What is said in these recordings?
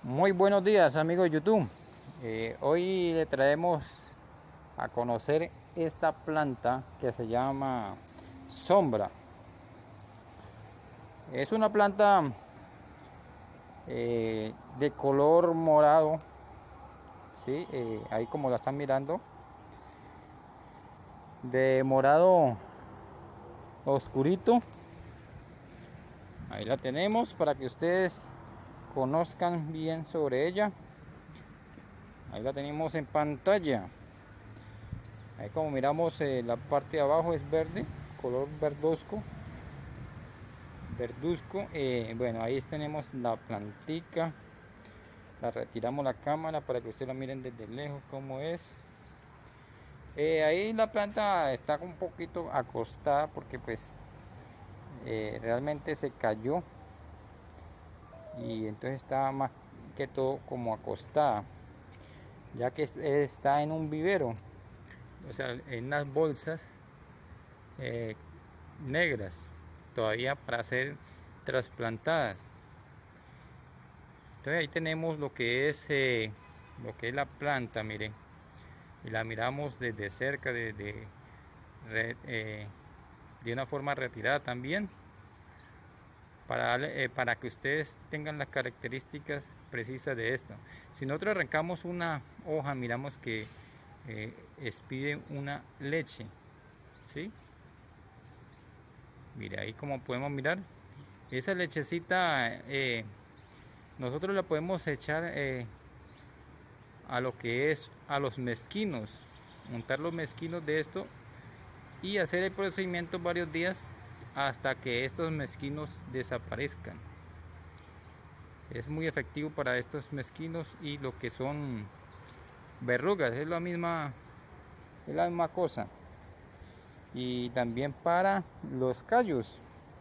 Muy buenos días amigos de YouTube. Hoy le traemos a conocer esta planta que se llama sombra. Es una planta de color morado, ¿sí? Ahí como la están mirando, de morado oscurito. Ahí la tenemos para que ustedes conozcan bien sobre ella. Ahí la tenemos en pantalla. Ahí como miramos, la parte de abajo es verde, color verduzco. Bueno, ahí tenemos la plantica. La retiramos la cámara para que ustedes la miren desde lejos como es. Ahí la planta está un poquito acostada porque pues realmente se cayó y entonces está más que todo como acostada, ya que está en un vivero, o sea, en unas bolsas negras todavía para ser trasplantadas. Entonces ahí tenemos lo que es la planta, miren, y la miramos desde cerca, de una forma retirada también, para que ustedes tengan las características precisas de esto. Si nosotros arrancamos una hoja, miramos que expide una leche, ¿sí? Mire, ahí como podemos mirar, esa lechecita nosotros la podemos echar a lo que es a los mezquinos, montar los mezquinos de esto y hacer el procedimiento varios días hasta que estos mezquinos desaparezcan. Es muy efectivo para estos mezquinos y lo que son verrugas, es la misma cosa. Y también para los callos.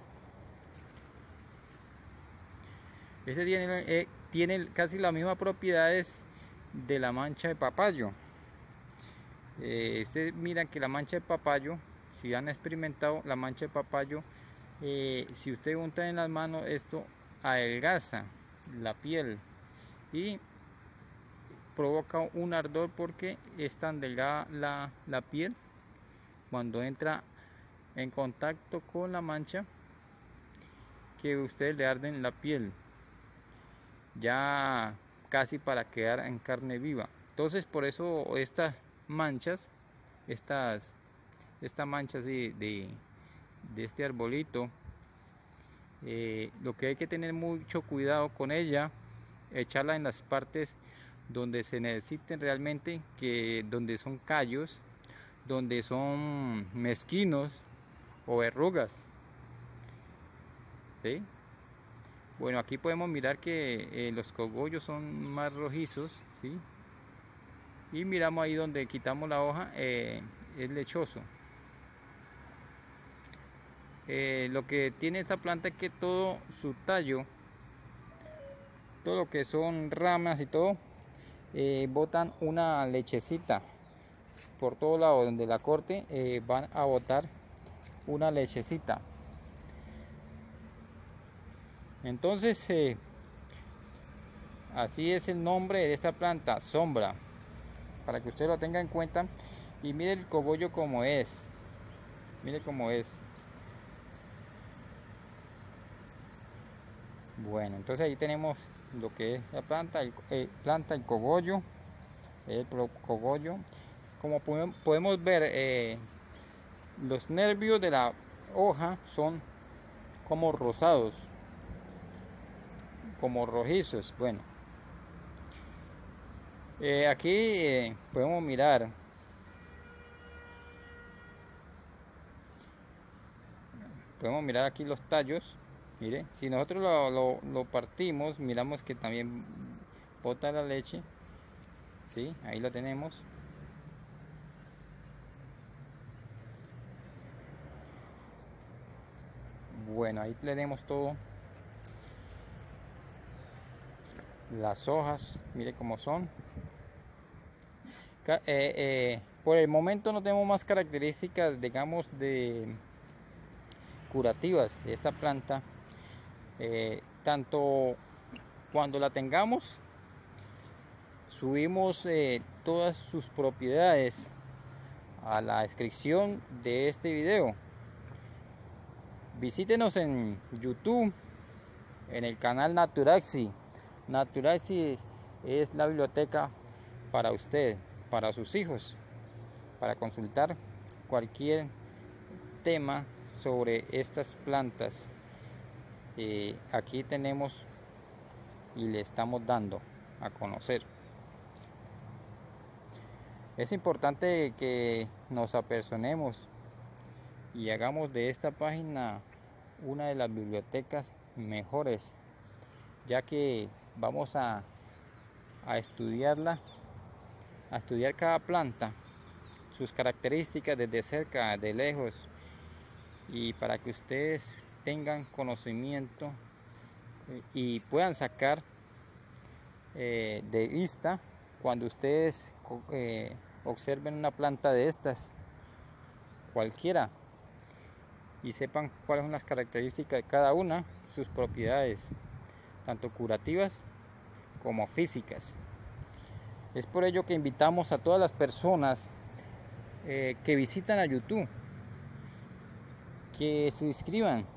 Este tiene casi las mismas propiedades de la mancha de papayo. Ustedes miran que la mancha de papayo, si han experimentado la mancha de papayo, si usted unta en las manos, esto adelgaza la piel y provoca un ardor porque es tan delgada la piel cuando entra en contacto con la mancha que ustedes le arden la piel ya casi para quedar en carne viva. Entonces por eso estas manchas, esta mancha así de este arbolito, lo que hay que tener mucho cuidado con ella, echarla en las partes donde se necesiten realmente, que donde son callos, donde son mezquinos o verrugas, ¿sí? Bueno, aquí podemos mirar que los cogollos son más rojizos, ¿sí? Y miramos ahí donde quitamos la hoja, es lechoso. Lo que tiene esta planta es que todo su tallo, todo lo que son ramas y todo, botan una lechecita por todo lado donde la corte, van a botar una lechecita. Entonces así es el nombre de esta planta, sombra, para que usted lo tenga en cuenta. Y mire el cogollo como es, mire cómo es. Bueno, entonces ahí tenemos lo que es la planta, el cogollo, como podemos ver, los nervios de la hoja son como rosados, como rojizos. Bueno, aquí podemos mirar aquí los tallos. Mire, si nosotros lo partimos, miramos que también bota la leche, ¿sí? Ahí la tenemos. Bueno, ahí tenemos todo. Las hojas, mire cómo son. Por el momento no tenemos más características, digamos, de curativas de esta planta. Tanto cuando la tengamos subimos todas sus propiedades a la descripción de este video. Visítenos en YouTube, en el canal Naturaxi. Naturaxi es la biblioteca para usted, para sus hijos, para consultar cualquier tema sobre estas plantas. Aquí tenemos y le estamos dando a conocer. Es importante que nos apersonemos y hagamos de esta página una de las bibliotecas mejores, ya que vamos a estudiarla, a estudiar cada planta, sus características desde cerca, de lejos, y para que ustedes tengan conocimiento y puedan sacar de vista cuando ustedes observen una planta de estas, cualquiera, y sepan cuáles son las características de cada una, sus propiedades, tanto curativas como físicas. Es por ello que invitamos a todas las personas que visitan a YouTube, que se inscriban,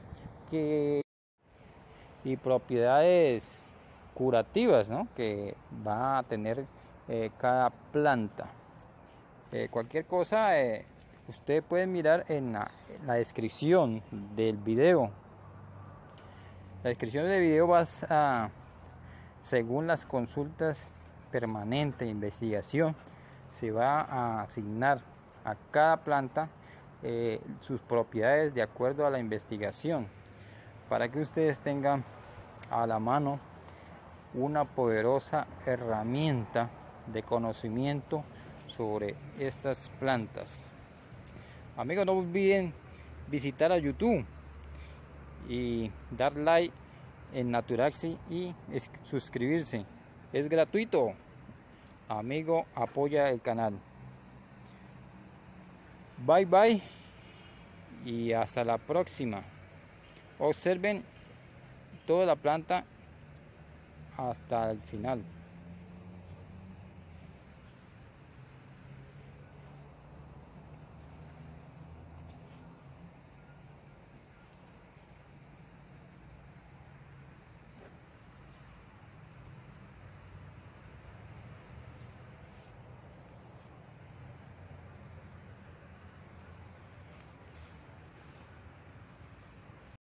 y propiedades curativas, ¿no?, que va a tener cada planta. Cualquier cosa usted puede mirar en la descripción del video. La descripción del video va a, según las consultas permanentes de investigación, se va a asignar a cada planta sus propiedades de acuerdo a la investigación, para que ustedes tengan a la mano una poderosa herramienta de conocimiento sobre estas plantas. Amigos, no olviden visitar a YouTube y dar like en Naturaxi y suscribirse. Es gratuito. Amigo, apoya el canal. Bye bye y hasta la próxima. Observen toda la planta hasta el final.